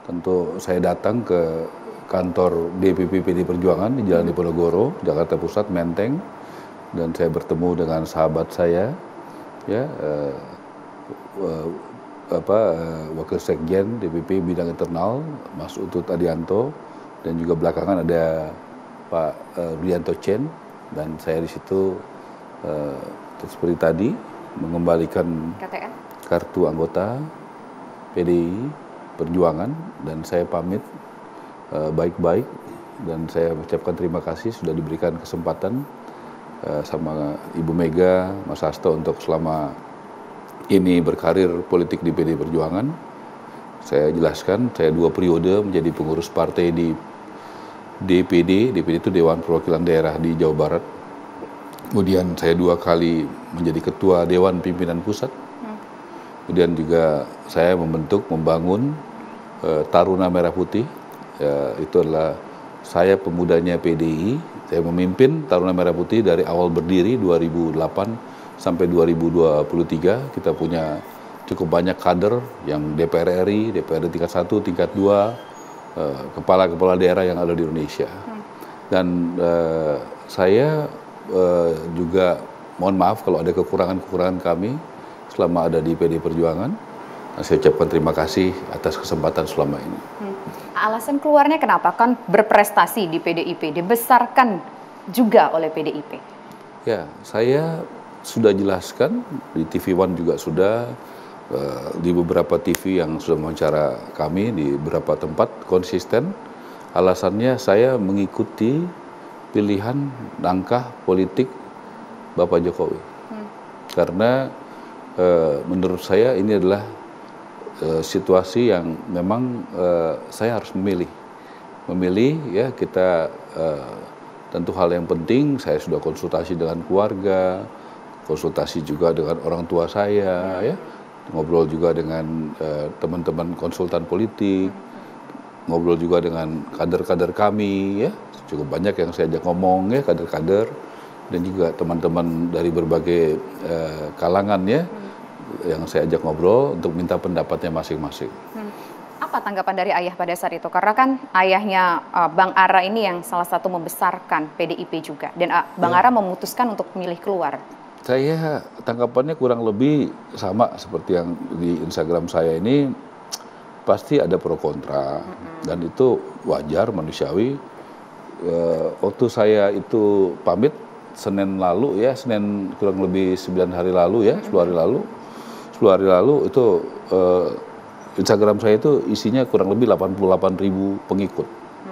Tentu saya datang ke kantor DPP PD Perjuangan di Jalan Diponegoro, Jakarta Pusat, Menteng, dan saya bertemu dengan sahabat saya, ya, Wakil Sekjen DPP Bidang Internal, Mas Utut Adianto, dan juga belakangan ada Pak Rudianto Chen, dan saya di situ seperti tadi mengembalikan KTN? Kartu anggota PDI Perjuangan, dan saya pamit baik-baik, dan saya mengucapkan terima kasih sudah diberikan kesempatan sama Ibu Mega, Mas Hasto untuk selama ini berkarir politik di PDI Perjuangan. Saya jelaskan, saya 2 periode menjadi pengurus partai di DPD. DPD itu Dewan Perwakilan Daerah di Jawa Barat. Kemudian saya 2 kali menjadi ketua Dewan Pimpinan Pusat. Kemudian juga saya membangun Taruna Merah Putih. Itu adalah saya pemudanya PDI. Saya memimpin Taruna Merah Putih dari awal berdiri 2008 sampai 2023. Kita punya cukup banyak kader yang DPR RI, DPRD tingkat 1, tingkat 2, kepala-kepala daerah yang ada di Indonesia. Dan saya juga mohon maaf kalau ada kekurangan-kekurangan kami selama ada di PDI Perjuangan. Nah, saya ucapkan terima kasih atas kesempatan selama ini. Alasan keluarnya kenapa? Kan berprestasi di PDIP, dibesarkan juga oleh PDIP. Ya, saya sudah jelaskan di TV One juga sudah, di beberapa TV yang sudah mewawancara kami di beberapa tempat konsisten. Alasannya saya mengikuti pilihan langkah politik Bapak Jokowi. Karena menurut saya ini adalah situasi yang memang saya harus memilih, ya. Kita tentu hal yang penting, saya sudah konsultasi dengan keluarga, konsultasi juga dengan orang tua saya, ya, ngobrol juga dengan teman-teman konsultan politik, ngobrol juga dengan kader-kader kami, ya, cukup banyak yang saya ajak ngomong, ya, kader-kader, dan juga teman-teman dari berbagai kalangan, ya, yang saya ajak ngobrol untuk minta pendapatnya masing-masing. Apa tanggapan dari ayah pada saat itu? Karena kan ayahnya Bang Ara ini yang salah satu membesarkan PDIP juga, dan Bang Ara memutuskan untuk memilih keluar. Saya tanggapannya kurang lebih sama seperti yang di Instagram saya ini, pasti ada pro kontra, dan itu wajar, manusiawi. Waktu saya itu pamit Senin lalu, ya, Senin kurang lebih 9 hari lalu, ya, 10 hari lalu itu Instagram saya itu isinya kurang lebih 88.000 pengikut.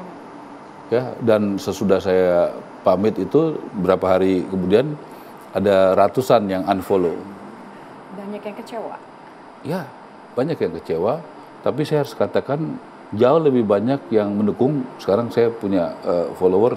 Ya, dan sesudah saya pamit itu berapa hari kemudian ada ratusan yang unfollow. Banyak yang kecewa. Ya, banyak yang kecewa, tapi saya harus katakan jauh lebih banyak yang mendukung. Sekarang saya punya follower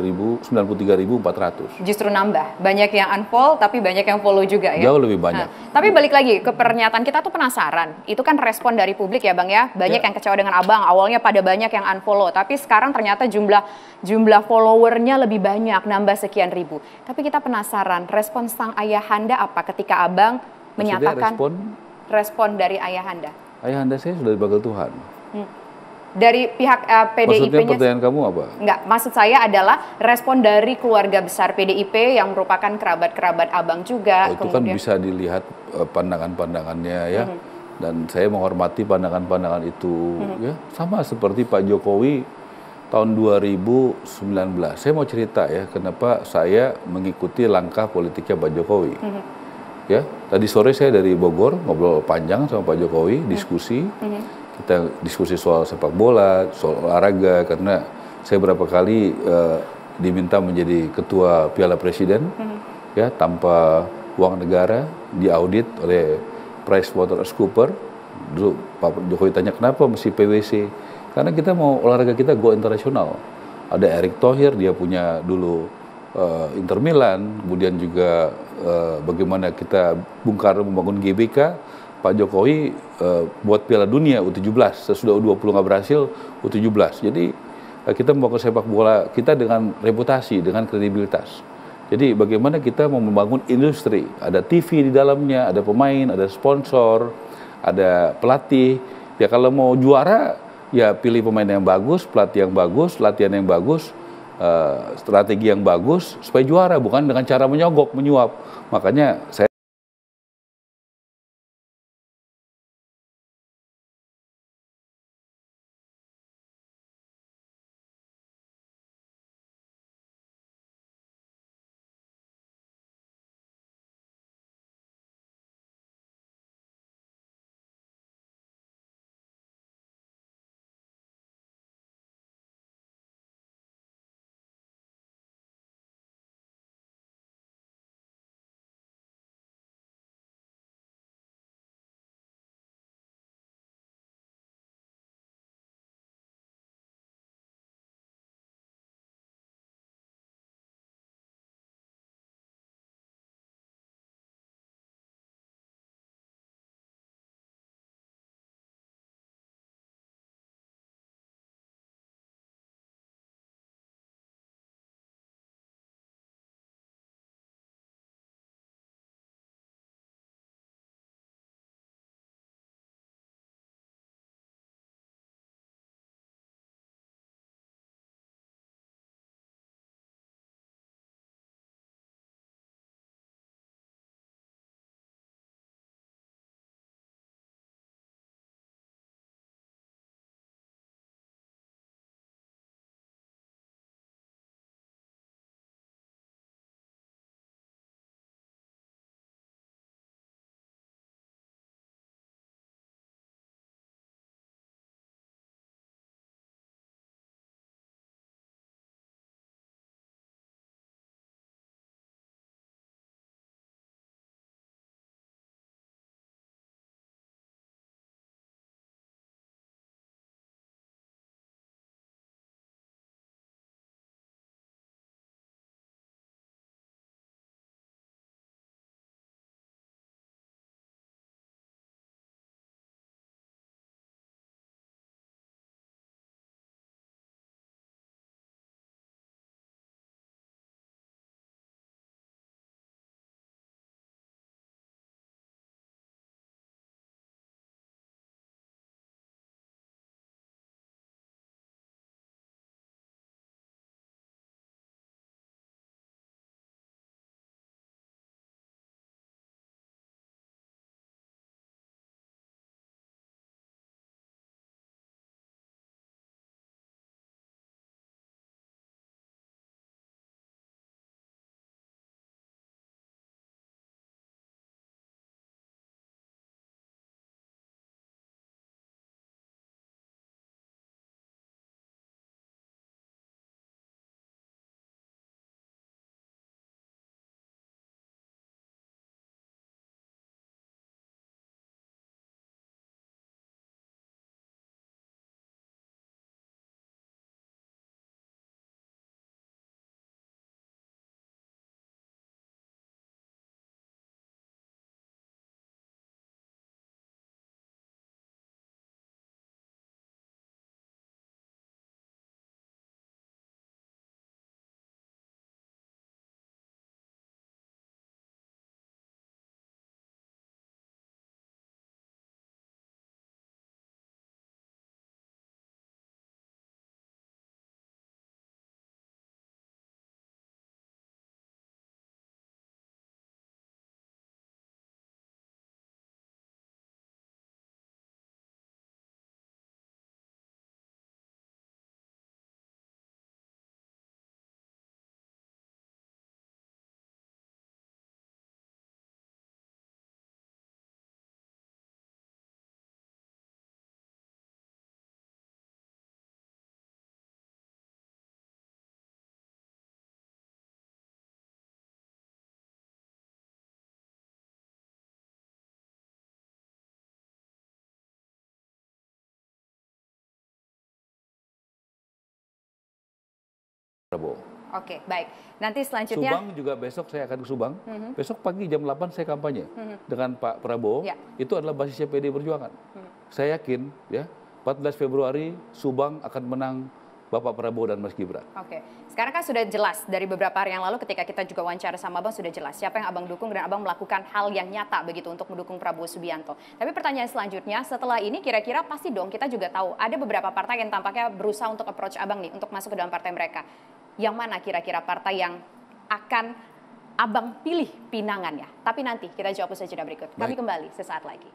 93.400. Justru nambah, banyak yang unfollow tapi banyak yang follow juga, ya. Jauh lebih banyak. Nah, tapi balik lagi ke pernyataan kita tuh penasaran. Itu kan respon dari publik, ya Bang, ya. Banyak yang kecewa dengan Abang. Awalnya pada banyak yang unfollow, tapi sekarang ternyata jumlah followernya lebih banyak, nambah sekian ribu. Tapi kita penasaran, respon sang ayahanda apa ketika Abang menyatakan respon dari ayahanda? Ayahanda saya sudah dipanggil Tuhan. Dari pihak PDIP-nya. Maksudnya pertanyaan kamu apa? Enggak, maksud saya adalah respon dari keluarga besar PDIP yang merupakan kerabat-kerabat Abang juga. Itu kan bisa dilihat pandangan-pandangannya, ya. Dan saya menghormati pandangan-pandangan itu, ya. Sama seperti Pak Jokowi tahun 2019. Saya mau cerita, ya, kenapa saya mengikuti langkah politiknya Pak Jokowi. Ya, tadi sore saya dari Bogor ngobrol panjang sama Pak Jokowi, diskusi. Kita diskusi soal sepak bola, soal olahraga, karena saya berapa kali diminta menjadi ketua Piala Presiden, ya, tanpa uang negara, diaudit oleh PricewaterhouseCoopers. Dulu Pak Jokowi tanya kenapa mesti PwC, karena kita mau olahraga kita go internasional. Ada Erick Thohir, dia punya dulu Inter Milan, kemudian juga bagaimana kita Bung Karno membangun GBK, Pak Jokowi buat Piala Dunia U17, sesudah U20 nggak berhasil, U17. Jadi kita membangun sepak bola kita dengan reputasi, dengan kredibilitas. Jadi bagaimana kita mau membangun industri, ada TV di dalamnya, ada pemain, ada sponsor, ada pelatih. Ya kalau mau juara Ya pilih pemain yang bagus, pelatih yang bagus, latihan yang bagus, strategi yang bagus supaya juara, bukan dengan cara menyogok, menyuap. Makanya saya Prabowo. Oke, baik. Nanti selanjutnya Subang juga besok saya akan ke Subang. Besok pagi jam 8 saya kampanye dengan Pak Prabowo. Ya. Itu adalah basisnya PD Perjuangan. Saya yakin ya 14 Februari Subang akan menang Bapak Prabowo dan Mas Gibran. Oke, sekarang kan sudah jelas dari beberapa hari yang lalu ketika kita juga wawancara sama Abang sudah jelas siapa yang Abang dukung dan Abang melakukan hal yang nyata begitu untuk mendukung Prabowo Subianto. Tapi pertanyaan selanjutnya setelah ini kira-kira pasti dong kita juga tahu ada beberapa partai yang tampaknya berusaha untuk approach Abang nih untuk masuk ke dalam partai mereka. Yang mana kira-kira partai yang akan Abang pilih pinangannya? Tapi nanti kita jawab usaha jeda berikut. Kami kembali sesaat lagi.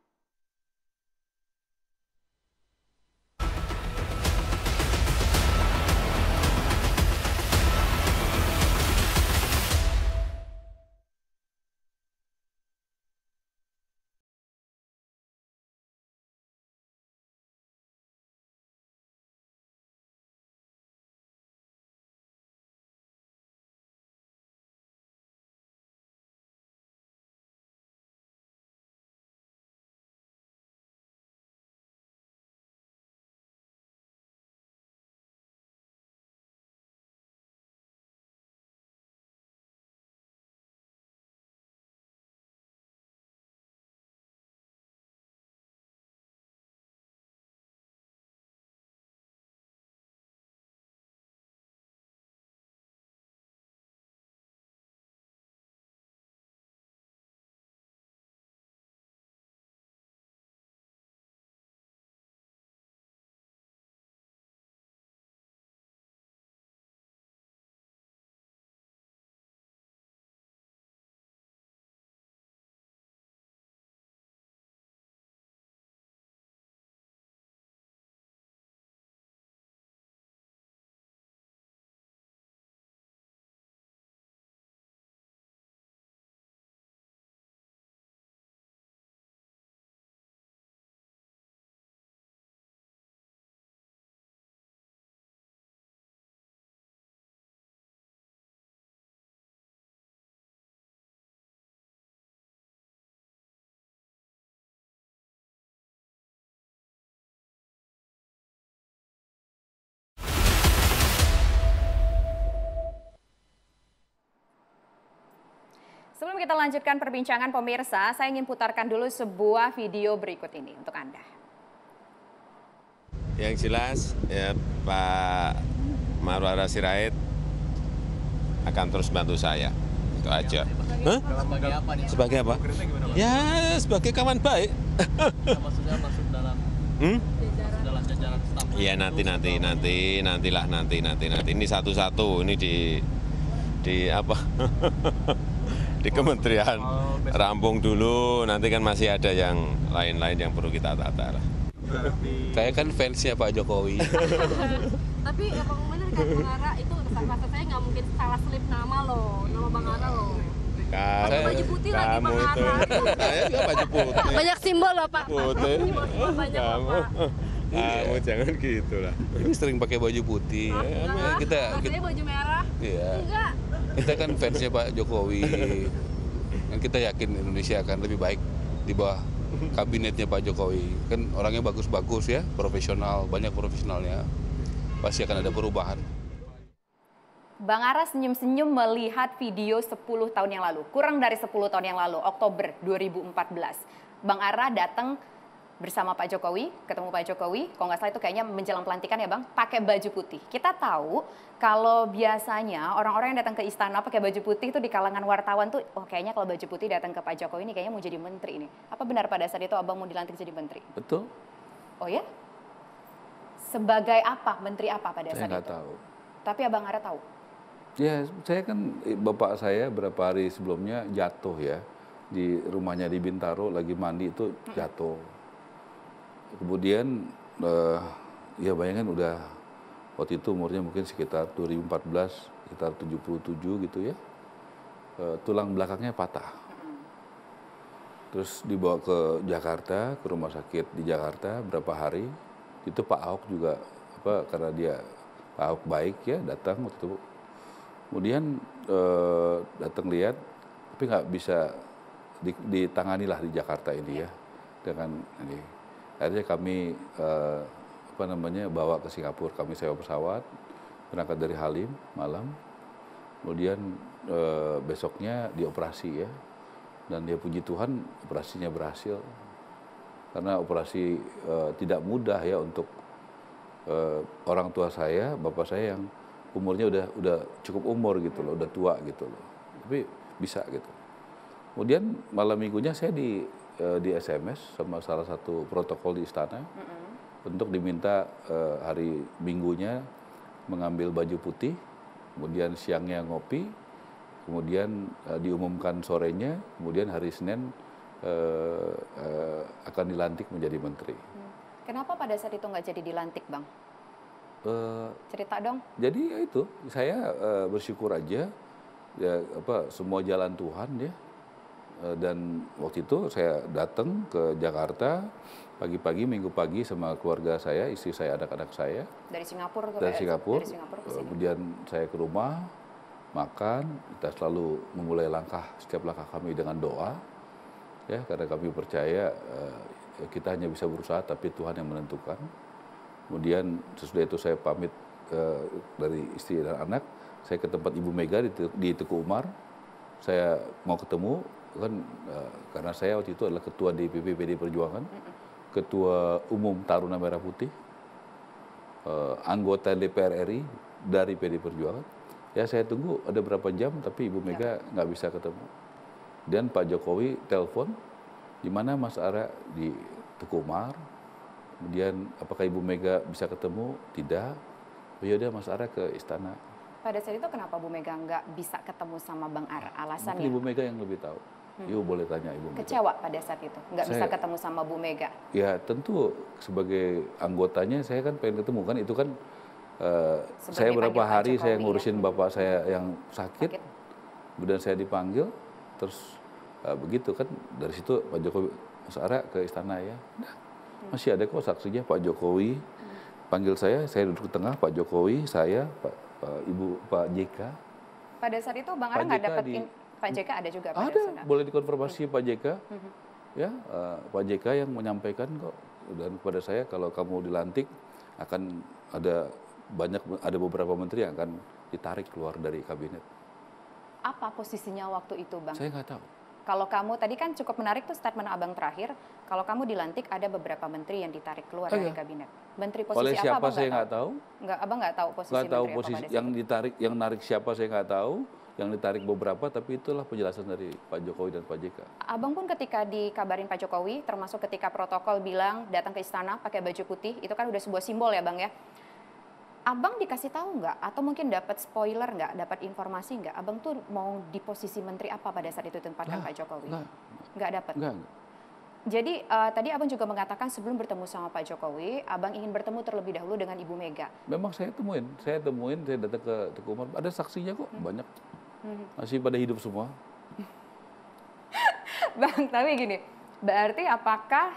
Sebelum kita lanjutkan perbincangan pemirsa, saya ingin putarkan dulu sebuah video berikut ini untuk Anda. Yang jelas ya Pak Marwara Sirait akan terus bantu saya. Itu aja. Hah? Sebagai apa nih? Sebagai apa? Ya sebagai kawan baik. Maksudnya masuk dalam dalam jajaran staf. Iya nantilah ini satu-satu ini di apa? Di kementerian rampung dulu, nanti kan masih ada yang lain-lain yang perlu kita tata lah. Saya kan fansnya Pak Jokowi. Tapi emang bener kan Bang Ara itu rasa saya nggak mungkin salah slip nama Bang Ara loh. Kamu, baju putih lagi Bang itu. Ara. Saya juga baju putih. Banyak simbol loh Pak. Putih. Simbol banyak loh Pak. Kamu jangan gitu lah. Ini sering pakai baju putih. Rasanya baju merah. Iya. Enggak. Kita kan fansnya Pak Jokowi. Dan kita yakin Indonesia akan lebih baik di bawah kabinetnya Pak Jokowi. Kan orangnya bagus-bagus ya, profesional, banyak profesionalnya. Pasti akan ada perubahan. Bang Ara senyum-senyum melihat video 10 tahun yang lalu, kurang dari 10 tahun yang lalu, Oktober 2014. Bang Ara datang bersama Pak Jokowi, ketemu Pak Jokowi, kalau nggak salah itu kayaknya menjelang pelantikan ya Bang, pakai baju putih. Kita tahu kalau biasanya orang-orang yang datang ke istana pakai baju putih itu di kalangan wartawan tuh, oh kayaknya kalau baju putih datang ke Pak Jokowi ini kayaknya mau jadi menteri ini. Apa benar pada saat itu Abang mau dilantik jadi menteri? Betul. Oh ya? Sebagai apa? Menteri apa pada saat itu? Saya nggak tahu. Tapi Abang Ara tahu? Ya, saya kan bapak saya berapa hari sebelumnya jatuh ya di rumahnya di Bintaro lagi mandi itu jatuh. Kemudian ya bayangkan udah waktu itu umurnya mungkin sekitar 2014 sekitar 77 gitu ya. Tulang belakangnya patah. Terus dibawa ke Jakarta, ke rumah sakit di Jakarta berapa hari. Itu Pak Ahok juga karena dia Pak Ahok baik ya datang waktu itu. Kemudian datang lihat, tapi nggak bisa ditangani lah di Jakarta ini ya dengan ini. Akhirnya kami bawa ke Singapura, kami sewa pesawat berangkat dari Halim malam, kemudian besoknya dioperasi ya, dan dia puji Tuhan operasinya berhasil karena operasi tidak mudah ya untuk orang tua saya, bapak saya yang umurnya udah cukup umur gitu loh, udah tua gitu loh. Tapi bisa gitu. Kemudian malam minggunya saya di SMS sama salah satu protokol di istana untuk diminta hari minggunya mengambil baju putih, kemudian siangnya ngopi, kemudian diumumkan sorenya, kemudian hari Senin akan dilantik menjadi menteri. Kenapa pada saat itu nggak jadi dilantik, Bang? Cerita dong. Jadi ya itu, saya bersyukur aja, ya semua jalan Tuhan ya. Dan waktu itu saya datang ke Jakarta pagi-pagi, minggu pagi sama keluarga saya, istri saya, anak-anak saya. Dari Singapura ke Dari Singapura, ke sini. kemudian saya ke rumah, makan, kita selalu memulai setiap langkah kami dengan doa. Ya, karena kami percaya kita hanya bisa berusaha, tapi Tuhan yang menentukan. Kemudian sesudah itu saya pamit dari istri dan anak, saya ke tempat Ibu Mega di Teguh Umar. Saya mau ketemu, kan karena saya waktu itu adalah ketua DPP PD Perjuangan, ketua umum Taruna Merah Putih, anggota DPR RI dari PD Perjuangan. Ya saya tunggu ada berapa jam, tapi Ibu Mega nggak bisa ketemu. Dan Pak Jokowi telepon, di mana Mas Ara di Teguh Umar. Kemudian apakah Ibu Mega bisa ketemu? Tidak. Oh ya udah Mas Ara ke istana. Pada saat itu kenapa Bu Mega nggak bisa ketemu sama Bang Ara? Alasannya? Mungkin Ibu Mega yang lebih tahu. Ibu boleh tanya Ibu Mega. Kecewa pada saat itu, nggak bisa ketemu sama Bu Mega? Ya tentu sebagai anggotanya saya kan pengen ketemu kan, itu kan saya berapa hari saya ngurusin bapak saya yang sakit, kemudian saya dipanggil, terus begitu kan dari situ Pak Jokowi, Mas Ara ke istana ya. Nah, masih ada kok saksinya Pak Jokowi panggil saya duduk di tengah, Pak Jokowi, saya, Pak JK. Pada saat itu Bang Ara nggak dapat Pak JK ada juga pada ada, sana? boleh dikonfirmasi Pak JK. Ya, Pak JK yang menyampaikan kok, dan kepada saya kalau kamu dilantik akan ada beberapa menteri yang akan ditarik keluar dari kabinet. Apa posisinya waktu itu, Bang? Saya nggak tahu. Kalau kamu tadi kan cukup menarik tuh statement Abang terakhir. Kalau kamu dilantik ada beberapa menteri yang ditarik keluar dari kabinet. Menteri posisi oleh siapa apa? Abang saya nggak tahu. Nggak, Abang nggak tahu posisi nggak tahu menteri posisi apa yang ditarik, yang narik siapa saya nggak tahu. Yang ditarik beberapa, tapi itulah penjelasan dari Pak Jokowi dan Pak JK. Abang pun ketika dikabarin Pak Jokowi, termasuk ketika protokol bilang datang ke istana pakai baju putih, itu kan udah sebuah simbol ya Bang ya. Abang dikasih tahu nggak? Atau mungkin dapat spoiler nggak? Dapat informasi nggak? Abang tuh mau di posisi menteri apa pada saat itu ditempatkan Pak Jokowi? Nggak dapat? Nggak. Jadi tadi Abang juga mengatakan sebelum bertemu sama Pak Jokowi, Abang ingin bertemu terlebih dahulu dengan Ibu Mega. Memang saya temuin, saya datang ke Teguh Umar, ada saksinya kok, banyak. Masih pada hidup semua. Bang, tapi gini, berarti apakah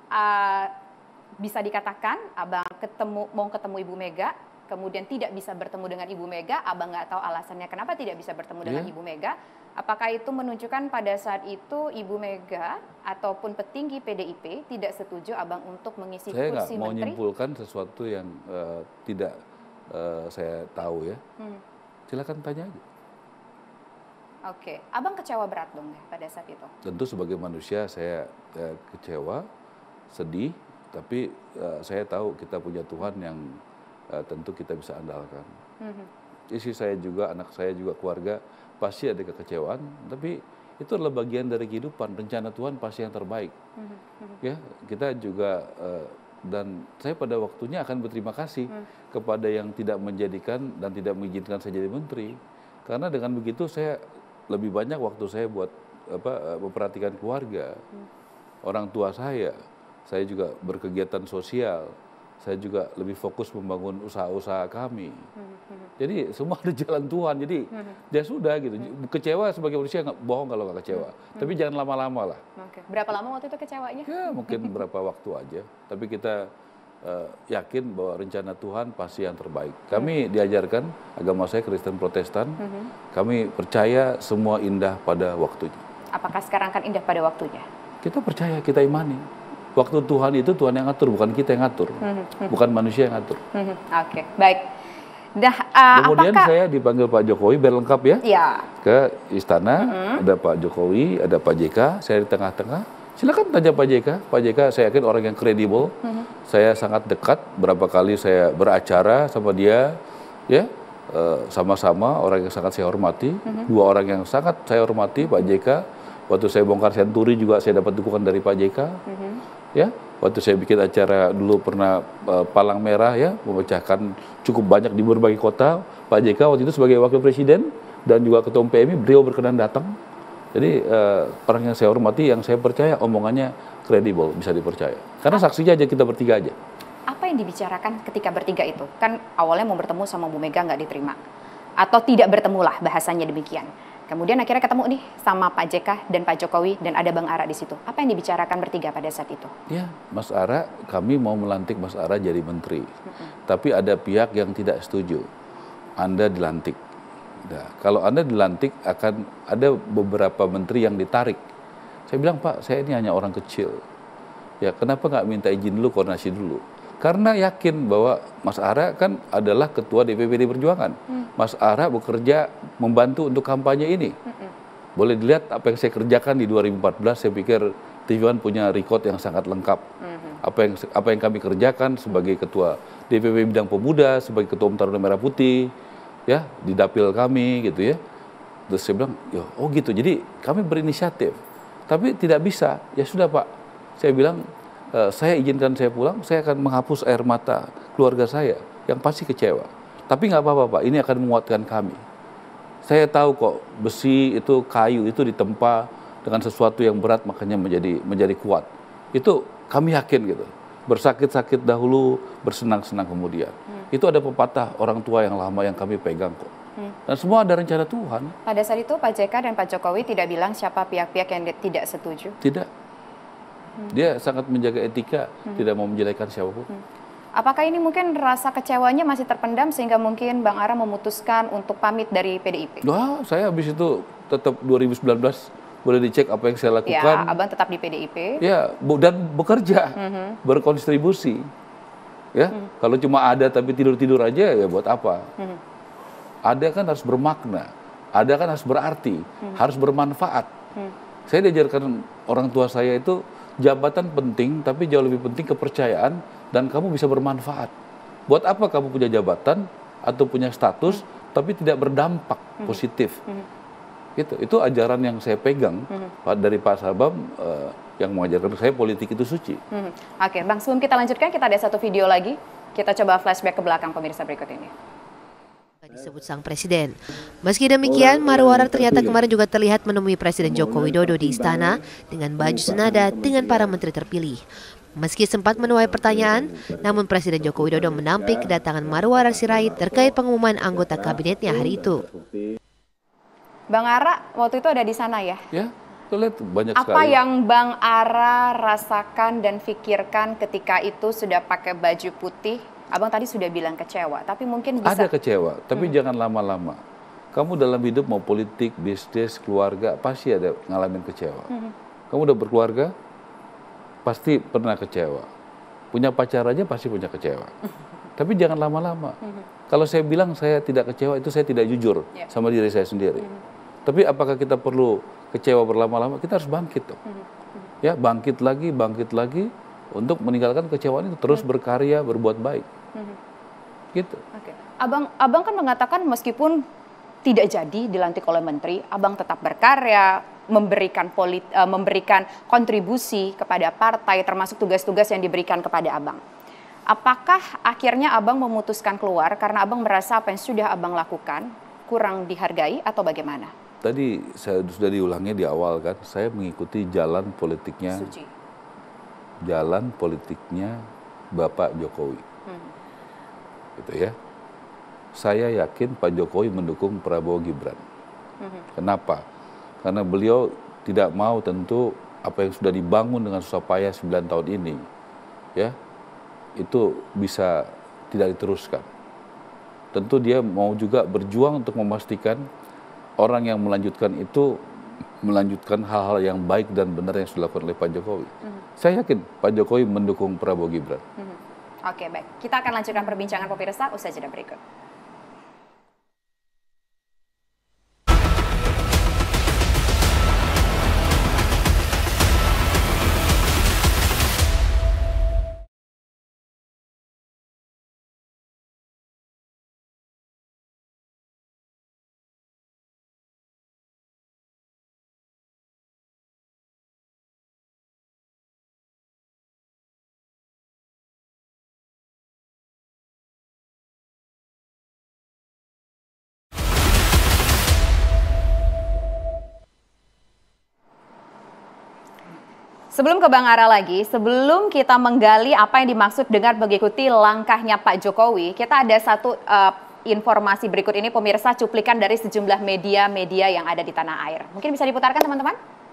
bisa dikatakan Abang mau ketemu Ibu Mega, kemudian tidak bisa bertemu dengan Ibu Mega, Abang nggak tahu alasannya kenapa tidak bisa bertemu dengan Ibu Mega? Apakah itu menunjukkan pada saat itu Ibu Mega ataupun petinggi PDIP tidak setuju Abang untuk mengisi kursi menteri? Saya nggak mau menyimpulkan sesuatu yang tidak saya tahu ya. Silakan tanya aja. Oke, Abang kecewa berat dong ya pada saat itu? Tentu sebagai manusia saya kecewa, sedih, tapi saya tahu kita punya Tuhan yang tentu kita bisa andalkan. Istri saya juga, anak saya juga, keluarga pasti ada kekecewaan, tapi itu adalah bagian dari kehidupan. Rencana Tuhan pasti yang terbaik. Ya, kita juga dan saya pada waktunya akan berterima kasih kepada yang tidak menjadikan dan tidak mengizinkan saya jadi menteri. Karena dengan begitu saya lebih banyak waktu saya buat memperhatikan keluarga, orang tua saya juga berkegiatan sosial, saya juga lebih fokus membangun usaha-usaha kami. Jadi semua ada jalan Tuhan, jadi ya sudah gitu. Kecewa sebagai manusia nggak bohong kalau nggak kecewa, tapi jangan lama-lama lah. Oke. Berapa lama waktu itu kecewanya? Ya mungkin berapa waktu aja, tapi kita yakin bahwa rencana Tuhan pasti yang terbaik. Kami diajarkan, agama saya Kristen Protestan, kami percaya semua indah pada waktunya. Apakah sekarang akan indah pada waktunya? Kita percaya, kita imani. Waktu Tuhan itu Tuhan yang ngatur, bukan kita yang ngatur, bukan manusia yang ngatur. Oke, baik. Nah, kemudian saya dipanggil Pak Jokowi, biar lengkap ya, ke istana, ada Pak Jokowi, ada Pak JK, saya di tengah-tengah, Silakan tanya Pak JK. Pak JK saya yakin orang yang kredibel. Saya sangat dekat, berapa kali saya beracara sama dia, ya sama-sama orang yang sangat saya hormati. Dua orang yang sangat saya hormati, Pak JK. Waktu saya bongkar Senturi juga saya dapat dukungan dari Pak JK. Ya, waktu saya bikin acara dulu pernah Palang Merah ya, memecahkan cukup banyak di berbagai kota. Pak JK waktu itu sebagai wakil presiden dan juga ketua PMI, beliau berkenan datang. Jadi orang yang saya hormati, yang saya percaya omongannya kredibel, bisa dipercaya. Karena saksinya aja kita bertiga aja. Apa yang dibicarakan ketika bertiga itu? Kan awalnya mau bertemu sama Bu Mega nggak diterima. Atau tidak bertemu lah, bahasanya demikian. Kemudian akhirnya ketemu nih sama Pak JK dan Pak Jokowi dan ada Bang Ara di situ. Apa yang dibicarakan bertiga pada saat itu? Ya, Mas Ara, kami mau melantik Mas Ara jadi menteri. Tapi ada pihak yang tidak setuju. Anda dilantik. Nah, kalau Anda dilantik akan ada beberapa menteri yang ditarik. Saya bilang, Pak, saya ini hanya orang kecil. Ya, kenapa nggak minta izin dulu, koordinasi dulu? Karena yakin bahwa Mas Ara kan adalah ketua DPP PDI Perjuangan. Mas Ara bekerja membantu untuk kampanye ini. Boleh dilihat apa yang saya kerjakan di 2014, saya pikir TV One punya record yang sangat lengkap. Apa yang kami kerjakan sebagai ketua DPP Bidang Pemuda, sebagai ketua Umum Taruna Merah Putih, ya di dapil kami gitu ya. Terus saya bilang, oh gitu. Jadi kami berinisiatif. Tapi tidak bisa. Ya sudah Pak. Saya bilang, saya izinkan saya pulang, saya akan menghapus air mata keluarga saya yang pasti kecewa. Tapi nggak apa-apa Pak, ini akan menguatkan kami. Saya tahu kok besi itu, kayu itu ditempa dengan sesuatu yang berat makanya menjadi kuat. Itu kami yakin gitu. Bersakit-sakit dahulu, bersenang-senang kemudian. Itu ada pepatah orang tua yang lama yang kami pegang kok. Dan semua ada rencana Tuhan. Pada saat itu Pak JK dan Pak Jokowi tidak bilang siapa pihak-pihak yang tidak setuju? Tidak. Dia sangat menjaga etika, tidak mau menjelekan siapapun. Apakah ini mungkin rasa kecewanya masih terpendam sehingga mungkin Bang Ara memutuskan untuk pamit dari PDIP? Wah, saya habis itu tetap 2019 boleh dicek apa yang saya lakukan. Ya, Abang tetap di PDIP. Ya, dan bekerja, berkontribusi. Ya, kalau cuma ada tapi tidur-tidur aja ya buat apa? Ada kan harus bermakna, ada kan harus berarti, harus bermanfaat. Saya diajarkan orang tua saya itu jabatan penting, tapi jauh lebih penting kepercayaan dan kamu bisa bermanfaat. Buat apa kamu punya jabatan atau punya status, tapi tidak berdampak positif? Gitu. Itu ajaran yang saya pegang dari Pak Sabam yang mengajarkan saya politik itu suci. Oke, Bang, sebelum kita lanjutkan, kita ada satu video lagi. Kita coba flashback ke belakang pemirsa berikut ini. Disebut sang presiden. Meski demikian, Marwara ternyata kemarin juga terlihat menemui Presiden Joko Widodo di istana dengan baju senada dengan para menteri terpilih. Meski sempat menuai pertanyaan, namun Presiden Joko Widodo menampik kedatangan Marwara Sirait terkait pengumuman anggota kabinetnya hari itu. Bang Ara waktu itu ada di sana ya? Ya, lihat banyak sekali. Apa yang Bang Ara rasakan dan pikirkan ketika itu sudah pakai baju putih? Abang tadi sudah bilang kecewa, tapi mungkin bisa... Ada kecewa, tapi jangan lama-lama. Kamu dalam hidup mau politik, bisnis, keluarga, pasti ada ngalamin kecewa. Kamu udah berkeluarga, pasti pernah kecewa. Punya pacar aja pasti punya kecewa. Tapi jangan lama-lama. Kalau saya bilang saya tidak kecewa, itu saya tidak jujur sama diri saya sendiri. Tapi apakah kita perlu kecewa berlama-lama? Kita harus bangkit dong. Ya, bangkit lagi, untuk meninggalkan kecewaan itu, terus berkarya, berbuat baik. Gitu. Oke. Abang kan mengatakan meskipun tidak jadi dilantik oleh menteri, Abang tetap berkarya, memberikan kontribusi kepada partai, termasuk tugas-tugas yang diberikan kepada Abang. Apakah akhirnya Abang memutuskan keluar karena Abang merasa apa yang sudah Abang lakukan kurang dihargai atau bagaimana? Tadi saya sudah diulangi di awal kan, saya mengikuti jalan politiknya, Suci. jalan politiknya Bapak Jokowi. Gitu ya. Saya yakin Pak Jokowi mendukung Prabowo Gibran. Kenapa? Karena beliau tidak mau tentu apa yang sudah dibangun dengan susah payah 9 tahun ini, ya, itu bisa tidak diteruskan. Tentu dia mau juga berjuang untuk memastikan orang yang melanjutkan itu melanjutkan hal-hal yang baik dan benar yang sudah dilakukan oleh Pak Jokowi. Saya yakin Pak Jokowi mendukung Prabowo Gibran. Oke, baik. Kita akan lanjutkan perbincangan pemirsa usai jeda berikut. Sebelum ke Bang Ara lagi, sebelum kita menggali apa yang dimaksud dengan mengikuti langkahnya Pak Jokowi, kita ada satu informasi berikut ini pemirsa, cuplikan dari sejumlah media-media yang ada di tanah air. Mungkin bisa diputarkan teman-teman?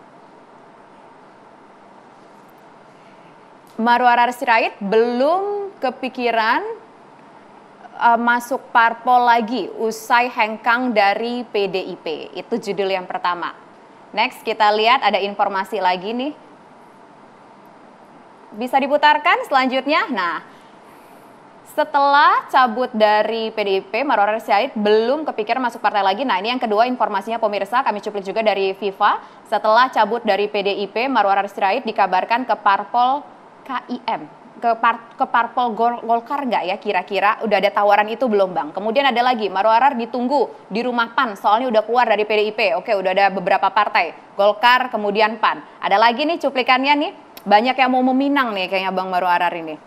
Marwara Sirait belum kepikiran masuk parpol lagi usai hengkang dari PDIP. Itu judul yang pertama. Next kita lihat ada informasi lagi nih. Bisa diputarkan selanjutnya. Nah, setelah cabut dari PDIP, Marwara Sirait belum kepikiran masuk partai lagi. Nah, ini yang kedua informasinya pemirsa, kami cuplik juga dari FIFA. Setelah cabut dari PDIP, Marwara Sirait dikabarkan ke parpol KIM. Ke parpol Golkar nggak ya kira-kira? Udah ada tawaran itu belum Bang? Kemudian ada lagi, Marwara ditunggu di rumah PAN, soalnya udah keluar dari PDIP. Oke, udah ada beberapa partai, Golkar, kemudian PAN. Ada lagi nih cuplikannya nih, banyak yang mau meminang nih kayaknya Bang Marwara ini.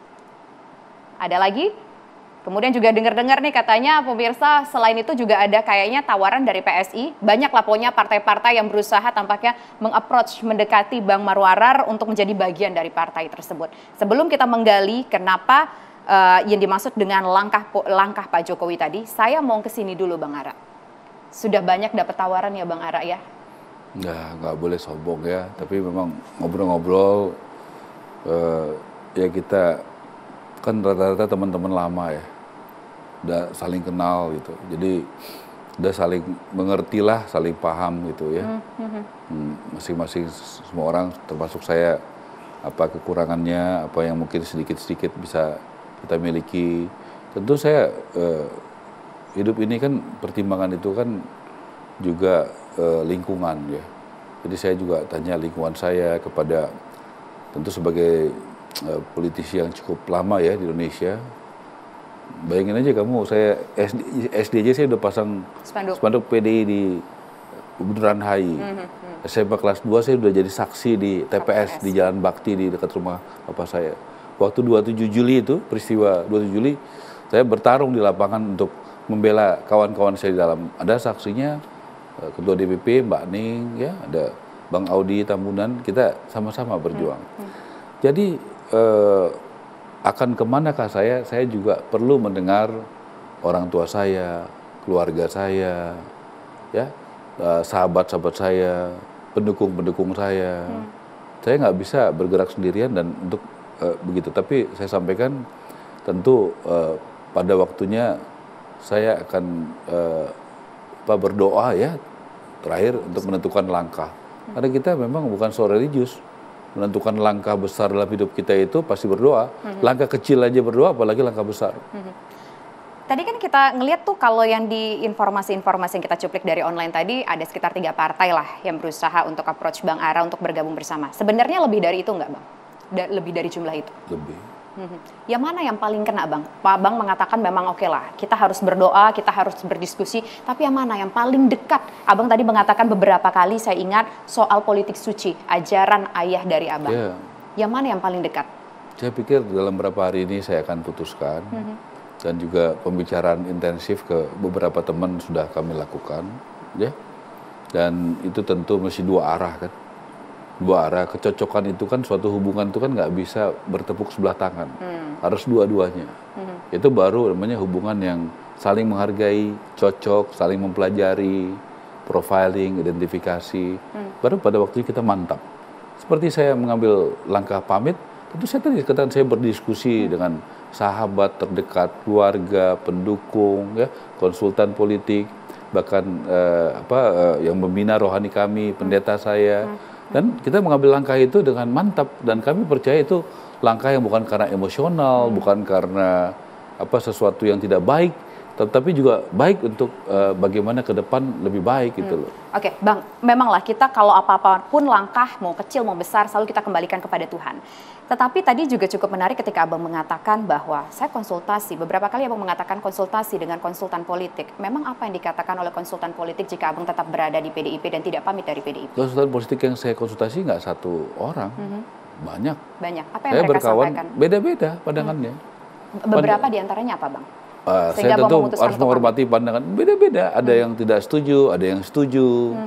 Ada lagi, kemudian juga dengar-dengar nih katanya pemirsa, selain itu juga ada kayaknya tawaran dari PSI. Banyak lah pokoknya partai-partai yang berusaha tampaknya mengapproach, mendekati Bang Marwara untuk menjadi bagian dari partai tersebut. Sebelum kita menggali kenapa yang dimaksud dengan langkah Pak Jokowi tadi, saya mau ke sini dulu Bang Ara. Sudah banyak dapat tawaran ya Bang Ara ya? Nggak boleh sombong ya, tapi memang ngobrol-ngobrol ya kita kan rata-rata teman-teman lama ya, udah saling kenal gitu, jadi udah saling mengerti lah, saling paham gitu ya. Masing-masing semua orang termasuk saya, apa kekurangannya, apa yang mungkin sedikit-sedikit bisa kita miliki. Tentu saya hidup ini kan pertimbangan itu kan juga lingkungan ya. Jadi saya juga tanya lingkungan saya kepada, tentu sebagai politisi yang cukup lama ya di Indonesia. Bayangin aja kamu, saya SD aja saya udah pasang spanduk PDI di Bundaran HI. SMA kelas 2 saya udah jadi saksi di TPS di Jalan Bakti di dekat rumah bapak saya. Waktu 27 Juli itu, peristiwa 27 Juli, saya bertarung di lapangan untuk membela kawan-kawan saya di dalam. Ada saksinya Ketua DPP Mbak Ning, ya, ada Bang Audi Tambunan, kita sama-sama berjuang. Jadi akan kemanakah saya juga perlu mendengar orang tua saya, keluarga saya, ya, sahabat-sahabat saya, pendukung-pendukung saya. Saya nggak bisa bergerak sendirian dan untuk begitu. Tapi saya sampaikan tentu pada waktunya saya akan berdoa ya terakhir untuk menentukan langkah. Karena kita memang bukan seorang religius. Menentukan langkah besar dalam hidup kita itu pasti berdoa. Langkah kecil aja berdoa, apalagi langkah besar. Tadi kan kita ngelihat tuh kalau yang di informasi-informasi yang kita cuplik dari online tadi ada sekitar 3 partai lah yang berusaha untuk approach Bang Ara untuk bergabung bersama. Sebenarnya lebih dari itu nggak Bang? Lebih dari jumlah itu? Lebih. Yang mana yang paling kena Bang? Pak Bang mengatakan memang oke lah, kita harus berdoa, kita harus berdiskusi, tapi yang mana yang paling dekat? Abang tadi mengatakan beberapa kali saya ingat soal politik suci, ajaran ayah dari Abang. Yeah. Yang mana yang paling dekat? Saya pikir dalam beberapa hari ini saya akan putuskan, dan juga pembicaraan intensif ke beberapa teman sudah kami lakukan, ya. Dan itu tentu mesti 2 arah kan. 2 arah, kecocokan itu kan suatu hubungan itu kan nggak bisa bertepuk sebelah tangan, harus dua-duanya. Itu baru namanya hubungan yang saling menghargai, cocok, saling mempelajari, profiling, identifikasi. Baru pada waktu itu kita mantap. Seperti saya mengambil langkah pamit, tentu saya tadi katakan saya berdiskusi dengan sahabat terdekat, keluarga, pendukung, ya, konsultan politik, bahkan yang membina rohani kami, pendeta saya. Dan kita mengambil langkah itu dengan mantap, dan kami percaya itu langkah yang bukan karena emosional, bukan karena sesuatu yang tidak baik, tetapi juga baik untuk bagaimana ke depan lebih baik gitu loh. Oke, Bang, memanglah kita kalau apapun langkah, mau kecil mau besar, selalu kita kembalikan kepada Tuhan. Tetapi tadi juga cukup menarik ketika Abang mengatakan bahwa saya konsultasi, beberapa kali Abang mengatakan konsultasi dengan konsultan politik. Memang apa yang dikatakan oleh konsultan politik jika Abang tetap berada di PDIP dan tidak pamit dari PDIP? Konsultan politik yang saya konsultasi nggak 1 orang, banyak. Banyak, apa yang saya mereka berkawan, sampaikan? Beda-beda pandangannya. Beberapa diantaranya apa Bang? Saya tentu harus menghormati pandangan beda-beda. Ada yang tidak setuju, ada yang setuju.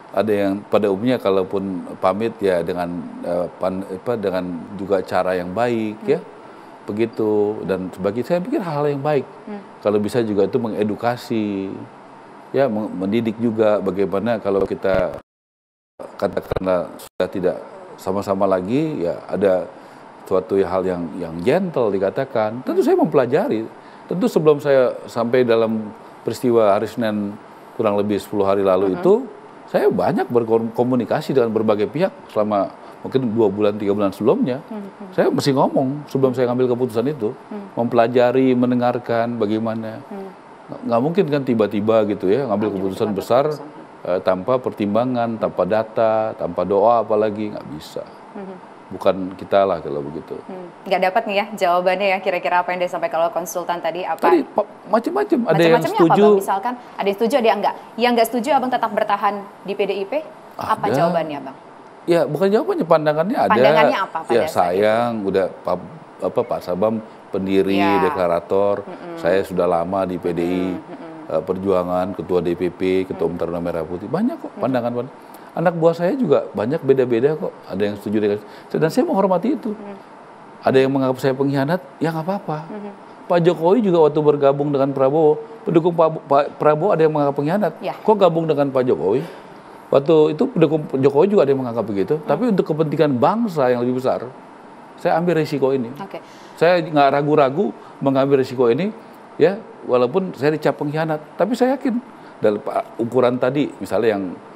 ada yang pada umumnya kalaupun pamit ya dengan dengan juga cara yang baik ya, begitu. Dan sebagai saya pikir hal yang baik. Kalau bisa juga itu mengedukasi, ya mendidik juga bagaimana kalau kita katakanlah sudah tidak sama-sama lagi, ya ada suatu hal yang gentle dikatakan. Tentu saya mempelajari. Tentu sebelum saya sampai dalam peristiwa hari Senin kurang lebih 10 hari lalu itu, saya banyak berkomunikasi dengan berbagai pihak selama mungkin 2 bulan, 3 bulan sebelumnya. Saya mesti ngomong sebelum saya ngambil keputusan itu, mempelajari, mendengarkan bagaimana. Nggak mungkin kan tiba-tiba gitu ya, ngambil keputusan besar tanpa pertimbangan, tanpa data, tanpa doa apalagi, nggak bisa. Bukan kita lah kalau begitu. Nggak dapat nih ya jawabannya ya, kira-kira apa yang disampaikan kalau konsultan tadi apa? Tadi macam-macam, ada yang setuju. Apa, Bang? Misalkan ada yang setuju, ada yang enggak. Yang nggak setuju Abang tetap bertahan di PDIP? Apa jawabannya, Bang? Ya bukan jawabannya, pandangannya ada. Pandangannya apa pada ya sayang, udah Pak Sabam pendiri, deklarator. Saya sudah lama di PDI Perjuangan, ketua DPP, ketua Umum Taruna Merah Putih. Banyak kok pandangan. Anak buah saya juga banyak beda-beda kok. Ada yang setuju dengan dan saya menghormati itu. Ada yang menganggap saya pengkhianat, ya nggak apa-apa. Pak Jokowi juga waktu bergabung dengan Prabowo, pendukung Pak Prabowo ada yang menganggap pengkhianat. Kok gabung dengan Pak Jokowi? Waktu itu pendukung Jokowi juga ada yang menganggap begitu. Tapi untuk kepentingan bangsa yang lebih besar, saya ambil risiko ini. Saya nggak ragu-ragu mengambil risiko ini, ya walaupun saya dicap pengkhianat. Tapi saya yakin dalam ukuran tadi, misalnya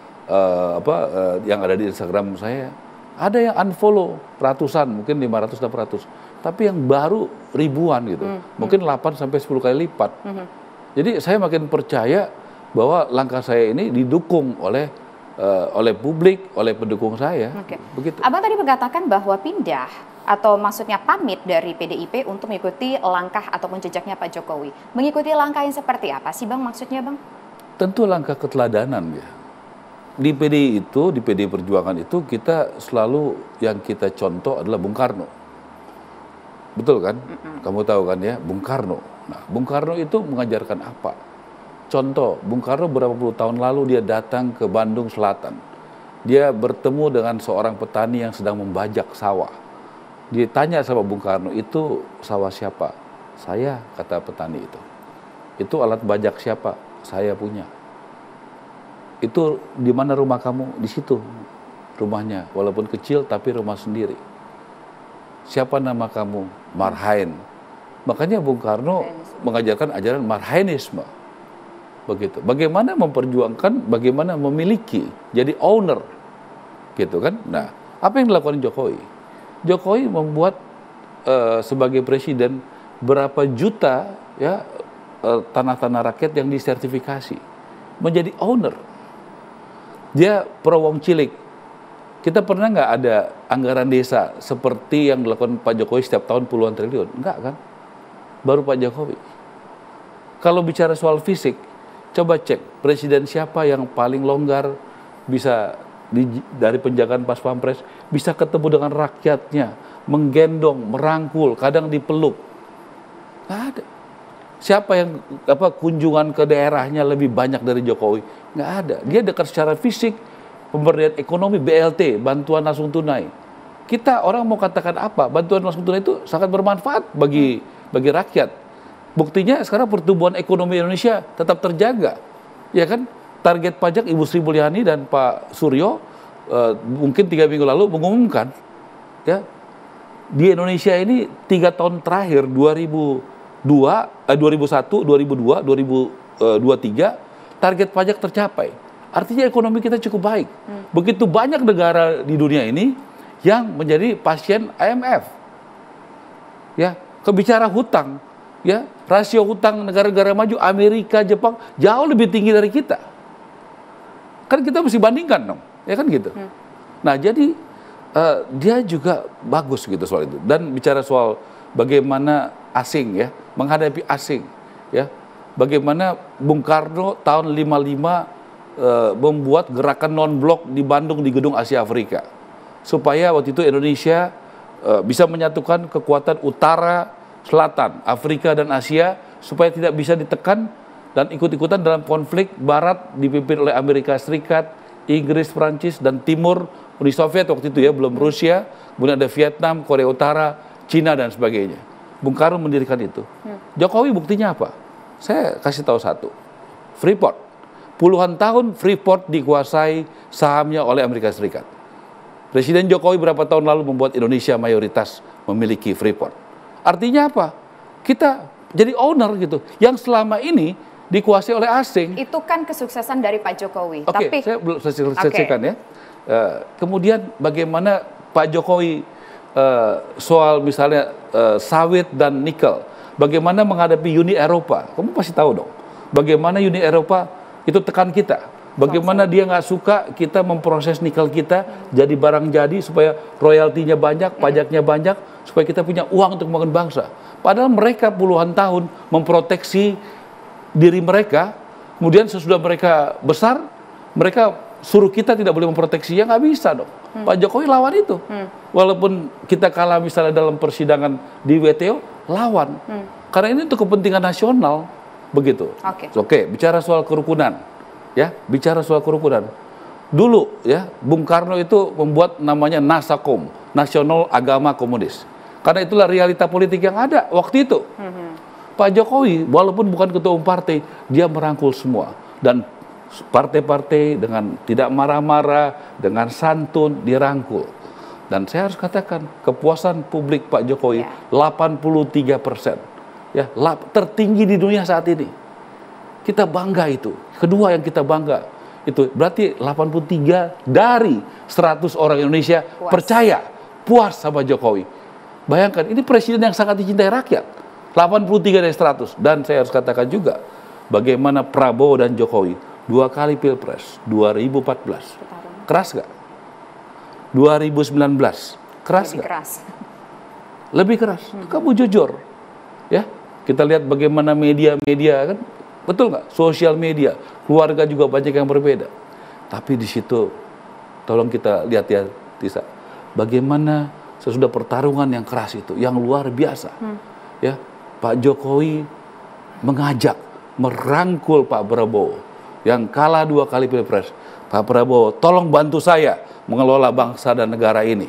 yang ada di Instagram saya, ada yang unfollow ratusan, mungkin 500, 600, tapi yang baru ribuan gitu, mungkin 8 sampai 10 kali lipat. Jadi saya makin percaya bahwa langkah saya ini didukung oleh publik, oleh pendukung saya. Begitu. Abang tadi mengatakan bahwa pindah atau maksudnya pamit dari PDIP untuk mengikuti langkah ataupun jejaknya Pak Jokowi. Mengikuti langkah yang seperti apa sih Bang maksudnya Bang? Tentu langkah keteladanan ya. Di PDI itu, di PDI Perjuangan itu kita selalu yang kita contoh adalah Bung Karno. Betul kan? Kamu tahu kan ya, Bung Karno. Nah, Bung Karno itu mengajarkan apa? Contoh, Bung Karno berapa puluh tahun lalu dia datang ke Bandung Selatan. Dia bertemu dengan seorang petani yang sedang membajak sawah. Dia tanya sama Bung Karno, itu sawah siapa? Saya, kata petani itu. Itu alat bajak siapa? Saya punya. Itu di mana rumah kamu? Di situ rumahnya, walaupun kecil tapi rumah sendiri. Siapa nama kamu? Marhain. Makanya Bung Karno mengajarkan ajaran Marhainisme. Begitu. Bagaimana memperjuangkan, bagaimana memiliki, jadi owner. Gitu kan? Nah, apa yang dilakukan Jokowi? Jokowi membuat sebagai presiden berapa juta ya tanah-tanah rakyat yang disertifikasi menjadi owner. Dia pro wong cilik. Kita pernah nggak ada anggaran desa seperti yang dilakukan Pak Jokowi setiap tahun puluhan triliun? Enggak kan? Baru Pak Jokowi. Kalau bicara soal fisik, coba cek presiden siapa yang paling longgar, bisa dari penjagaan pas pampres, bisa ketemu dengan rakyatnya, menggendong, merangkul, kadang dipeluk. Nggak ada. Siapa yang kunjungan ke daerahnya lebih banyak dari Jokowi? Nggak ada. Dia dekat secara fisik, pemberdayaan ekonomi, BLT, bantuan langsung tunai. Kita orang mau katakan apa? Bantuan langsung tunai itu sangat bermanfaat bagi rakyat. Buktinya sekarang pertumbuhan ekonomi Indonesia tetap terjaga. Ya kan? Target pajak Ibu Sri Mulyani dan Pak Suryo mungkin 3 minggu lalu mengumumkan ya di Indonesia ini 3 tahun terakhir 2001, 2002, 2023 target pajak tercapai. Artinya ekonomi kita cukup baik. Begitu banyak negara di dunia ini yang menjadi pasien IMF. Ya, kebicara hutang, ya, rasio hutang negara-negara maju Amerika, Jepang jauh lebih tinggi dari kita. Kan kita mesti bandingkan dong, ya kan gitu. Nah, jadi dia juga bagus gitu soal itu. Dan bicara soal bagaimana asing ya, menghadapi asing ya. Bagaimana Bung Karno tahun 55 membuat gerakan non-blok di Bandung di Gedung Asia Afrika. Supaya waktu itu Indonesia bisa menyatukan kekuatan utara, selatan, Afrika dan Asia supaya tidak bisa ditekan dan ikut-ikutan dalam konflik barat dipimpin oleh Amerika Serikat, Inggris, Prancis, dan Timur, Uni Soviet waktu itu ya, belum Rusia, kemudian ada Vietnam, Korea Utara, Cina, dan sebagainya. Bung Karno mendirikan itu. Jokowi buktinya apa? Saya kasih tahu satu. Freeport. Puluhan tahun Freeport dikuasai sahamnya oleh Amerika Serikat. Presiden Jokowi berapa tahun lalu membuat Indonesia mayoritas memiliki Freeport. Artinya apa? Kita jadi owner gitu, yang selama ini dikuasai oleh asing. Itu kan kesuksesan dari Pak Jokowi. Oke, Tapi saya belum selesaikan ya. Kemudian bagaimana Pak Jokowi soal misalnya sawit dan nikel, bagaimana menghadapi Uni Eropa? Kamu pasti tahu dong. Bagaimana Uni Eropa itu tekan kita. Bagaimana dia nggak suka kita memproses nikel kita jadi barang jadi supaya royaltinya banyak, pajaknya banyak, supaya kita punya uang untuk membangun bangsa. Padahal mereka puluhan tahun memproteksi diri mereka, kemudian sesudah mereka besar, mereka suruh kita tidak boleh memproteksi, ya nggak bisa dong. Pak Jokowi lawan itu. Walaupun kita kalah misalnya dalam persidangan di WTO, lawan. Karena ini untuk kepentingan nasional, begitu. Oke, bicara soal kerukunan. Ya, bicara soal kerukunan. Dulu ya, Bung Karno itu membuat namanya Nasakom, Nasional Agama Komunis. Karena itulah realita politik yang ada waktu itu. Pak Jokowi, walaupun bukan ketua umum partai, dia merangkul semua. Dan partai-partai dengan tidak marah-marah, dengan santun, dirangkul. Dan saya harus katakan, kepuasan publik Pak Jokowi 83%. Ya, tertinggi di dunia saat ini. Kita bangga itu. Kedua yang kita bangga, itu berarti 83 dari 100 orang Indonesia percaya, puas sama Jokowi. Bayangkan, ini presiden yang sangat dicintai rakyat. 83 dari 100. Dan saya harus katakan juga, bagaimana Prabowo dan Jokowi 2 kali Pilpres, 2014. Keras gak? 2019. Keras gak? Lebih keras. Kamu jujur. Ya, kita lihat bagaimana media-media kan, betul nggak? Sosial media, keluarga juga banyak yang berbeda. Tapi di situ, tolong kita lihat ya, Tisa, bagaimana sesudah pertarungan yang keras itu, yang luar biasa, ya, Pak Jokowi mengajak, merangkul Pak Prabowo, yang kalah 2 kali Pilpres. Pak Prabowo, tolong bantu saya mengelola bangsa dan negara ini.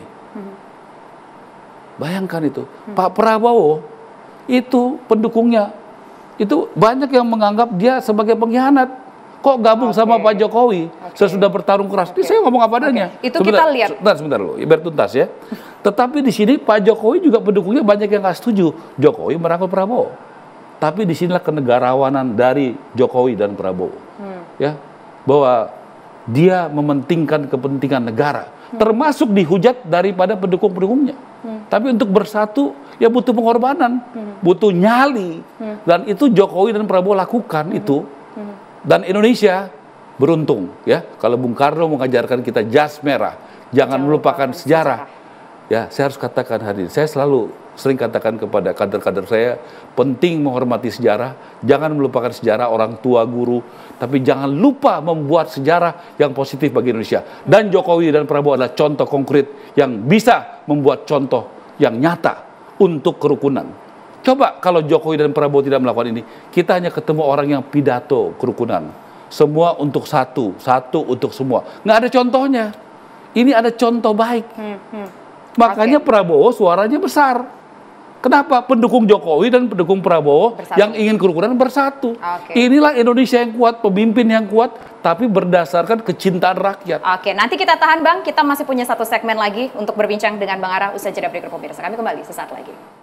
Bayangkan itu, Pak Prabowo itu pendukungnya. Itu banyak yang menganggap dia sebagai pengkhianat. Kok gabung sama Pak Jokowi sesudah bertarung keras? Ini saya ngomong apa adanya. Itu kita lihat. Sebentar loh, biar tuntas ya. Tetapi di sini Pak Jokowi juga pendukungnya banyak yang nggak setuju. Jokowi merangkul Prabowo. Tapi disinilah kenegarawanan dari Jokowi dan Prabowo. Ya, bahwa dia mementingkan kepentingan negara. Termasuk dihujat daripada pendukung-pendukungnya. Tapi untuk bersatu, ya butuh pengorbanan, butuh nyali. Dan itu Jokowi dan Prabowo lakukan itu. Dan Indonesia beruntung ya, kalau Bung Karno mengajarkan kita jas merah, jangan melupakan sejarah. Ya, saya harus katakan hari ini, saya sering katakan kepada kader-kader saya, penting menghormati sejarah, jangan melupakan sejarah orang tua guru, tapi jangan lupa membuat sejarah yang positif bagi Indonesia. Dan Jokowi dan Prabowo adalah contoh konkret yang bisa membuat contoh yang nyata untuk kerukunan. Coba kalau Jokowi dan Prabowo tidak melakukan ini, kita hanya ketemu orang yang pidato kerukunan. Semua untuk satu, satu untuk semua. Nggak ada contohnya. Ini ada contoh baik. Makanya Prabowo suaranya besar. Kenapa? Pendukung Jokowi dan pendukung Prabowo yang ingin kerukunan bersatu. Inilah Indonesia yang kuat, pemimpin yang kuat, tapi berdasarkan kecintaan rakyat. Oke, nanti kita tahan Bang. Kita masih punya 1 segmen lagi untuk berbincang dengan Bang Ara. Usai jeda berikut pemirsa. Kami kembali sesaat lagi.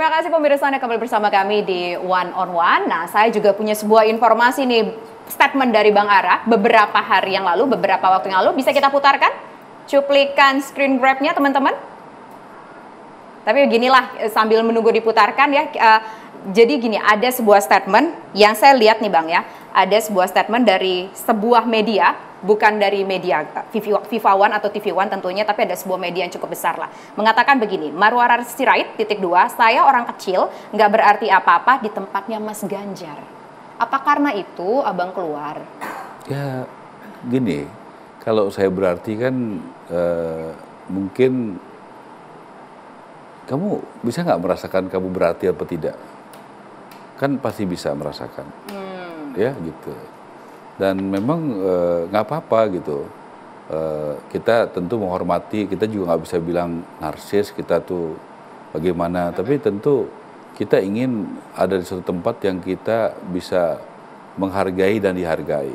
Terima kasih pemirsa Anda kembali bersama kami di One on One. Nah, saya juga punya sebuah informasi nih, statement dari Bang Ara beberapa hari yang lalu, beberapa waktu yang lalu. Bisa kita putarkan cuplikan screen grab-nya teman-teman? Tapi beginilah sambil menunggu diputarkan ya. Jadi gini, ada sebuah statement yang saya lihat nih Bang ya. Ada sebuah statement dari sebuah media, bukan dari media FIFA One atau TV One tentunya, tapi ada sebuah media yang cukup besar lah. Mengatakan begini, Marwara Sirait, _2, saya orang kecil, nggak berarti apa-apa di tempatnya Mas Ganjar. Apa karena itu Abang keluar? Ya gini, kalau saya berarti kan mungkin kamu bisa nggak merasakan kamu berarti apa tidak? Kan pasti bisa merasakan, ya gitu. Dan memang nggak apa-apa gitu. Kita tentu menghormati, kita juga nggak bisa bilang narsis, kita tuh bagaimana. Tapi tentu kita ingin ada di suatu tempat yang kita bisa menghargai dan dihargai,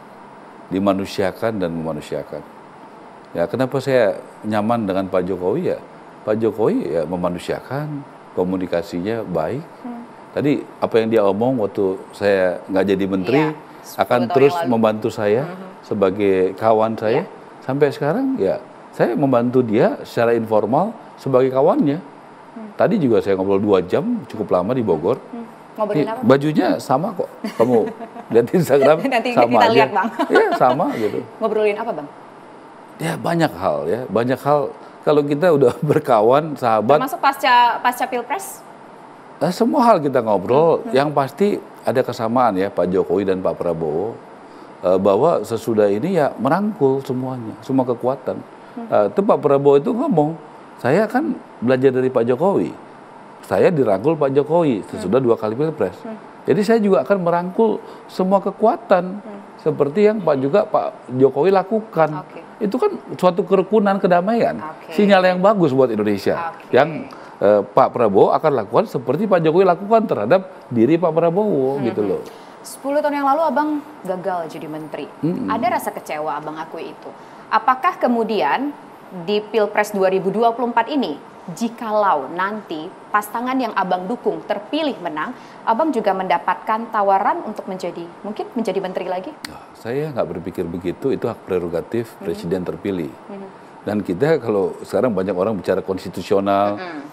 dimanusiakan dan memanusiakan. Ya kenapa saya nyaman dengan Pak Jokowi ya? Pak Jokowi ya memanusiakan, komunikasinya baik. Tadi apa yang dia omong waktu saya nggak jadi menteri, akan terus membantu saya sebagai kawan saya. Sampai sekarang ya saya membantu dia secara informal sebagai kawannya. Tadi juga saya ngobrol 2 jam, cukup lama di Bogor. Ngobrolin apa? Bajunya sama kok. Kamu lihat di Instagram Nanti sama kita aja. lihat Bang. Ya sama gitu. Ngobrolin apa Bang? Ya banyak hal ya, banyak hal. Kalau kita udah berkawan, sahabat. Termasuk pasca Pilpres? Semua hal kita ngobrol, yang pasti ada kesamaan ya Pak Jokowi dan Pak Prabowo, bahwa sesudah ini ya merangkul semuanya, semua kekuatan. Itu Pak Prabowo itu ngomong, saya kan belajar dari Pak Jokowi, saya dirangkul Pak Jokowi sesudah 2 kali Pilpres. Jadi saya juga akan merangkul semua kekuatan, seperti yang Pak Jokowi lakukan. Itu kan suatu kerukunan, kedamaian, sinyal yang bagus buat Indonesia, yang Pak Prabowo akan lakukan seperti Pak Jokowi lakukan terhadap diri Pak Prabowo gitu loh. 10 tahun yang lalu Abang gagal jadi menteri. Ada rasa kecewa Abang akui itu. Apakah kemudian di Pilpres 2024 ini, jikalau nanti pasangan yang Abang dukung terpilih menang, Abang juga mendapatkan tawaran untuk mungkin menjadi menteri lagi? Saya nggak berpikir begitu, itu hak prerogatif presiden terpilih. Dan kita kalau sekarang banyak orang bicara konstitusional,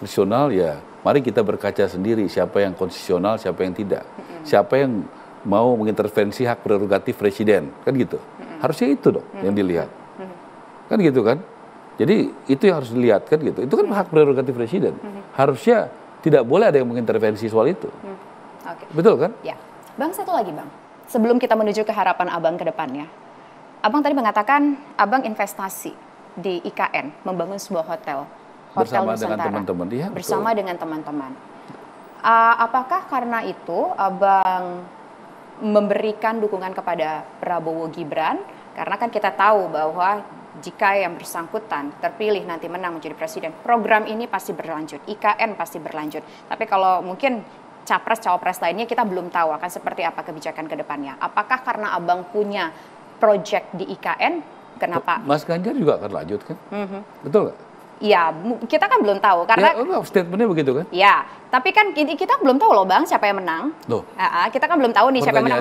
ya mari kita berkaca sendiri siapa yang konstitusional, siapa yang tidak. Siapa yang mau mengintervensi hak prerogatif presiden, kan gitu. Harusnya itu dong yang dilihat. Kan gitu kan. Jadi itu yang harus dilihat kan gitu. Itu kan hak prerogatif presiden. Harusnya tidak boleh ada yang mengintervensi soal itu. Betul kan? Ya. Bang, satu lagi Bang. Sebelum kita menuju ke harapan Abang ke depannya. Abang tadi mengatakan Abang investasi di IKN, membangun sebuah hotel bersama Nusantara, dengan teman-teman dia. Bersama dengan teman-teman. Apakah karena itu Abang memberikan dukungan kepada Prabowo Gibran? Karena kan kita tahu bahwa jika yang bersangkutan terpilih nanti menang menjadi presiden, program ini pasti berlanjut, IKN pasti berlanjut. Tapi kalau mungkin capres-cawapres lainnya kita belum tahu akan seperti apa kebijakan ke depannya. Apakah karena Abang punya proyek di IKN? Kenapa? Mas Ganjar juga akan lanjut kan? Betul nggak? Iya, kita kan belum tahu karena statementnya begitu kan? Ya, tapi kan kita belum tahu loh Bang siapa yang menang. Kita kan belum tahu nih siapa yang menang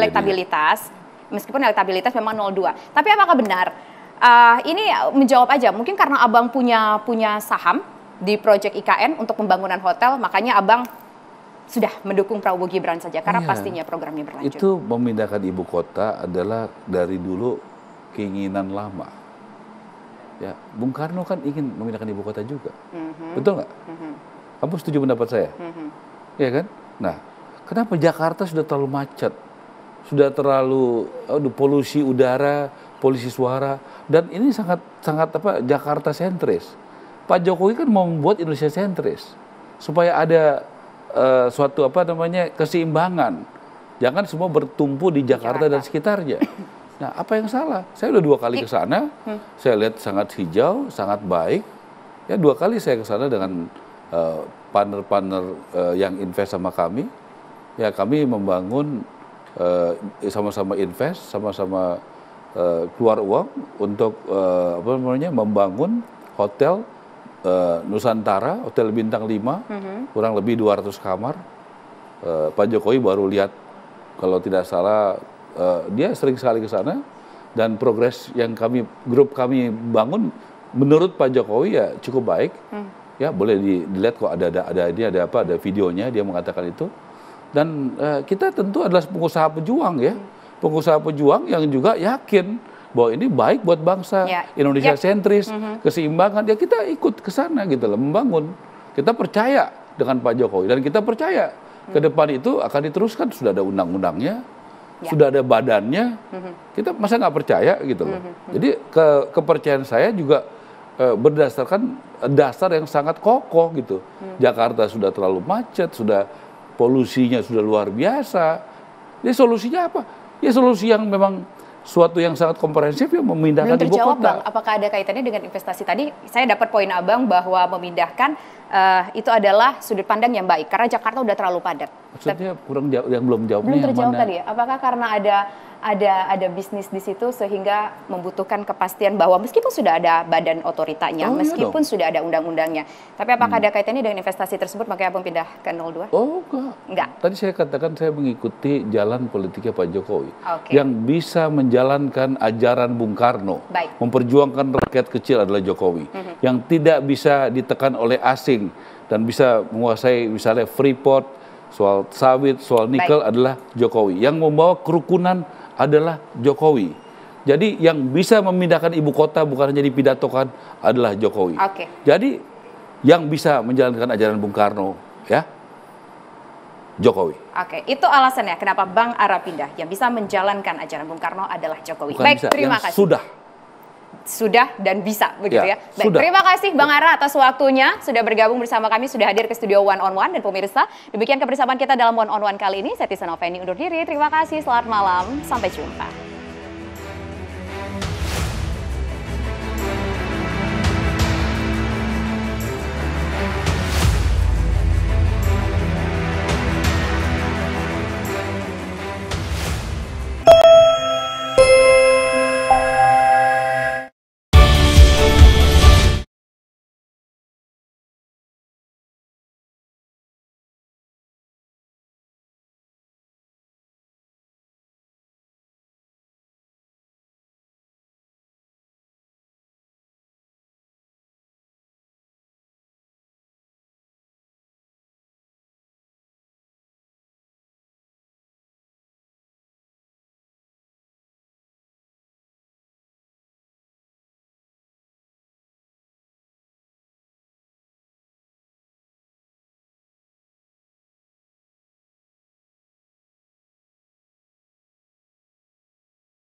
meskipun elektabilitas memang 0,2. Tapi apakah benar? Ini menjawab aja. Mungkin karena Abang punya saham di proyek IKN untuk pembangunan hotel, makanya Abang sudah mendukung Prabowo Gibran saja karena pastinya programnya berlanjut. Itu memindahkan ibu kota adalah dari dulu keinginan lama. Ya, Bung Karno kan ingin memindahkan ibu kota juga. Betul nggak? Kamu setuju pendapat saya? Ya kan? Nah, kenapa Jakarta sudah terlalu macet? Sudah terlalu polusi udara, polusi suara, dan ini sangat Jakarta sentris. Pak Jokowi kan mau membuat Indonesia sentris supaya ada suatu keseimbangan. Jangan semua bertumpu di Jakarta dan sekitarnya. Nah, apa yang salah? Saya udah 2 kali ke sana, saya lihat sangat hijau, sangat baik. Ya 2 kali saya ke sana dengan partner-partner yang invest sama kami. Ya kami membangun sama-sama invest, sama-sama keluar uang untuk membangun hotel Nusantara, hotel bintang 5, kurang lebih 200 kamar. Pak Jokowi baru lihat, kalau tidak salah, dia sering sekali ke sana, dan progres yang grup kami bangun, menurut Pak Jokowi ya cukup baik. Ya boleh dilihat kok ada videonya, dia mengatakan itu. Dan kita tentu adalah pengusaha pejuang ya, pengusaha pejuang yang juga yakin bahwa ini baik buat bangsa, Indonesia sentris, keseimbangan. Ya kita ikut ke sana gitu loh, membangun. Kita percaya dengan Pak Jokowi, dan kita percaya ke depan itu akan diteruskan. Sudah ada undang-undangnya, sudah ada badannya. Kita masa nggak percaya gitu loh. Jadi kepercayaan saya juga berdasarkan dasar yang sangat kokoh gitu. Jakarta sudah terlalu macet, sudah polusinya sudah luar biasa. Jadi solusinya apa? Ya solusi yang memang suatu yang sangat komprehensif, ya memindahkan ibu kota. Bang, apakah ada kaitannya dengan investasi tadi? Saya dapat poin Abang bahwa memindahkan itu adalah sudut pandang yang baik karena Jakarta udah terlalu padat. Maksudnya kurang jauh, yang belum jawabnya belum terjawab yang mana? Tadi ya. Apakah karena ada bisnis di situ sehingga membutuhkan kepastian bahwa meskipun sudah ada badan otoritanya, meskipun sudah ada undang-undangnya, tapi apakah ada kaitannya dengan investasi tersebut makanya Abang pindah ke 02? Oh enggak. Tadi saya katakan saya mengikuti jalan politiknya Pak Jokowi yang bisa menjalankan ajaran Bung Karno, memperjuangkan rakyat kecil adalah Jokowi, yang tidak bisa ditekan oleh asing dan bisa menguasai misalnya Freeport, soal sawit, soal nikel adalah Jokowi, yang membawa kerukunan adalah Jokowi. Jadi yang bisa memindahkan ibu kota bukan hanya dipidatokan adalah Jokowi. Jadi yang bisa menjalankan ajaran Bung Karno ya Jokowi. Itu alasannya kenapa Bang Ara pindah. Yang bisa menjalankan ajaran Bung Karno adalah Jokowi. Bukan baik, bisa, terima kasih. Sudah dan bisa begitu ya. Baik, sudah. Terima kasih Bang Ara atas waktunya sudah bergabung bersama kami, sudah hadir ke studio One on One. Dan pemirsa, demikian kebersamaan kita dalam One on One kali ini. Saya Tisa Noveni undur diri. Terima kasih, selamat malam, sampai jumpa.